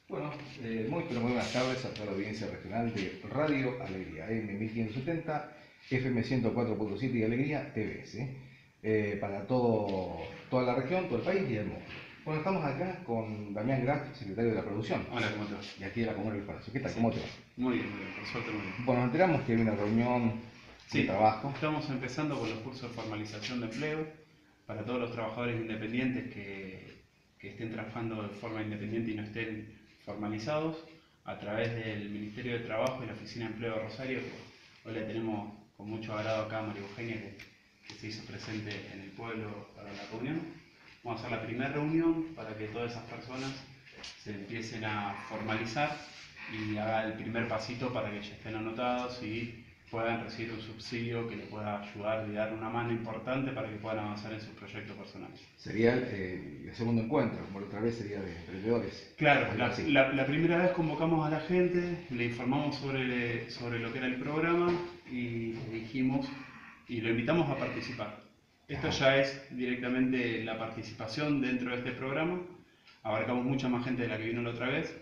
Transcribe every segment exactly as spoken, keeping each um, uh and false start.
Bueno, eh, muy pero muy buenas tardes a toda la audiencia regional de Radio Alegría, M mil quinientos setenta, F M ciento cuatro punto siete y Alegría T V, ¿sí? eh, para todo, toda la región, todo el país y el mundo. Bueno, estamos acá con Damián Graf, secretario de la producción. Hola, ¿cómo te va? Y aquí de la Comuna del Palacio. ¿Qué tal? Sí. ¿Cómo te va? Muy bien, muy bien, por suerte muy bien. Bueno, nos enteramos que hay una reunión Sí, de trabajo. Estamos empezando con los cursos de formalización de empleo para todos los trabajadores independientes que, que estén trabajando de forma independiente y no estén formalizados a través del Ministerio de Trabajo y la Oficina de Empleo de Rosario. Hoy la tenemos con mucho agrado acá a María Eugenia, que, que se hizo presente en el pueblo para la reunión. Vamos a hacer la primera reunión para que todas esas personas se empiecen a formalizar y haga el primer pasito para que ya estén anotados y puedan recibir un subsidio que les pueda ayudar y dar una mano importante para que puedan avanzar en sus proyectos personales. Sería eh, el segundo encuentro, como la otra vez sería de emprendedores. Claro, la, la, la primera vez convocamos a la gente, le informamos sobre, sobre lo que era el programa y le dijimos y lo invitamos a participar. Esto ya es directamente la participación dentro de este programa. Abarcamos mucha más gente de la que vino la otra vez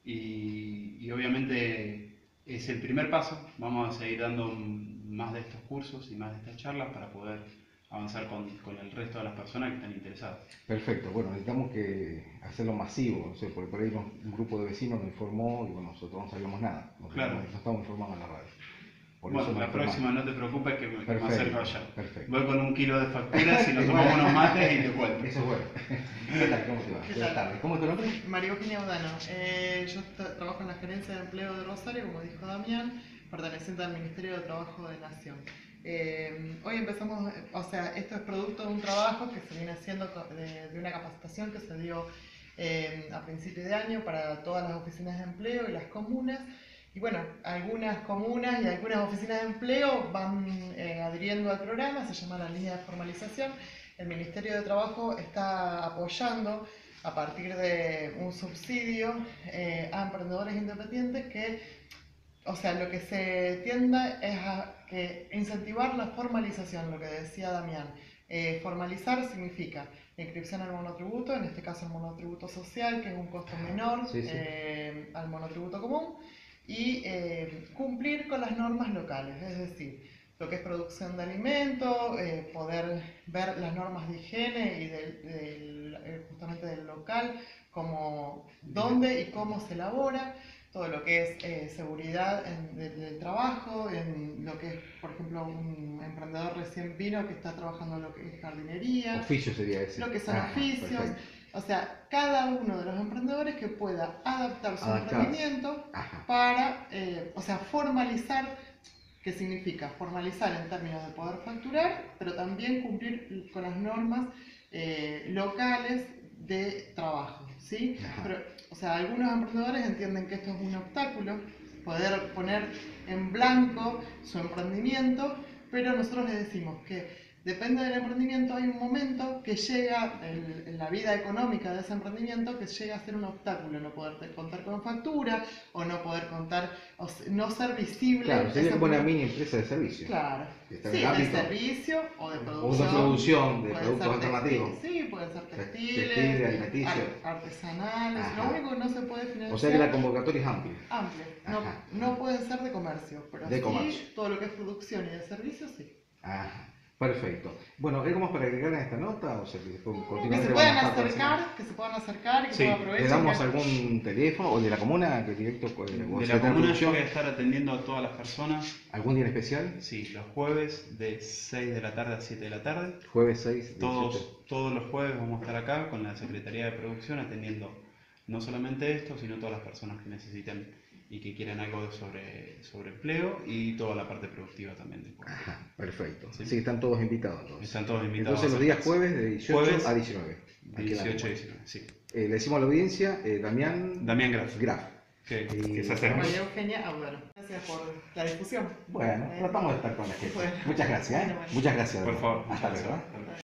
y, y obviamente es el primer paso. Vamos a seguir dando más de estos cursos y más de estas charlas para poder avanzar con, con el resto de las personas que están interesadas. Perfecto, bueno, necesitamos que hacerlo masivo, no sé, porque por ahí nos, un grupo de vecinos nos informó y bueno, nosotros no sabíamos nada, no, Claro. no estamos informados en la radio. Por bueno, eso la próxima no te preocupes que me, que me acerco allá. Perfecto. Voy con un kilo de facturas y nos tomamos unos mates y te cuento. Eso es bueno. ¿Qué tal? ¿Cómo te va? ¿Qué Buenas tal? tardes. ¿Cómo es tu nombre? María Eugenia Udano. Eh, yo trabajo en la Gerencia de Empleo de Rosario, como dijo Damián, perteneciente al Ministerio de Trabajo de Nación. Eh, hoy empezamos, o sea, esto es producto de un trabajo que se viene haciendo de, de una capacitación que se dio eh, a principios de año para todas las oficinas de empleo y las comunas. Y bueno, algunas comunas y algunas oficinas de empleo van eh, adhiriendo al programa, se llama la línea de formalización. El Ministerio de Trabajo está apoyando a partir de un subsidio eh, a emprendedores independientes que, o sea, lo que se tiende es a que incentivar la formalización, lo que decía Damián. Eh, formalizar significa la inscripción al monotributo, en este caso el monotributo social, que es un costo menor sí, sí. Eh, al monotributo común, y eh, cumplir con las normas locales, es decir, lo que es producción de alimentos, eh, poder ver las normas de higiene y del, del, eh, justamente del local, como dónde y cómo se elabora, todo lo que es eh, seguridad en, de, del trabajo, en lo que es, por ejemplo, un emprendedor recién vino que está trabajando en lo que es jardinería, Oficio sería ese. lo que son Ajá, oficios. perfecto. O sea, cada uno de los emprendedores que pueda adaptar su Adaptarse. emprendimiento Ajá. para, eh, o sea, formalizar, que significa formalizar en términos de poder facturar, pero también cumplir con las normas eh, locales de trabajo, ¿sí? Pero, o sea, algunos emprendedores entienden que esto es un obstáculo, poder poner en blanco su emprendimiento, pero nosotros les decimos que depende del emprendimiento, hay un momento que llega en, en la vida económica de ese emprendimiento que llega a ser un obstáculo, no poder contar con factura o no poder contar, o no ser visible. Claro, sería como una empresa. mini empresa de servicio. Claro, Está sí, en el de ámbito, servicio o de o producción. de producción de pueden productos ser alternativos. textil- Sí, pueden ser textiles, Textiles, alimenticios. ar- artesanales, Ajá. lo único que no se puede financiar. O sea que la convocatoria es amplia. Amplia. Ajá. No, no pueden ser de comercio, pero De sí comercio. todo lo que es producción y de servicios, sí. Ajá. Perfecto. Bueno, ¿hay algo más para agregar en esta nota? O sea, que después Que continuamente se vamos puedan a estar acercar, que se puedan acercar y que Sí, puedan ¿Le aprovechar. damos que- algún teléfono o de la comuna que directo con De el la secretario comuna yo producción? voy a estar atendiendo a todas las personas. ¿Algún día en especial? Sí, los jueves de seis de la tarde a siete de la tarde. Jueves seis, diecisiete. Todos, todos los jueves vamos a estar acá con la Secretaría de Producción atendiendo no solamente esto, sino todas las personas que necesiten y que quieran algo sobre, sobre empleo y toda la parte productiva también del pueblo. Ajá, perfecto. Sí. Sí, están todos invitados entonces. Están todos invitados. Entonces los días jueves de dieciocho Jueves a diecinueve. De aquí en la dieciocho a comuna. diecinueve, sí. Eh, le decimos a la audiencia, eh, Damián Damián Graf. Graf. Que, Y- que se acerque. María Eugenia Audano. Gracias por la discusión. Bueno, Eh, tratamos de estar con la gente. Bueno. Muchas gracias. ¿eh? Bueno, bueno. Muchas gracias. Por Damián. favor. Hasta muchas luego. ¿eh? gracias.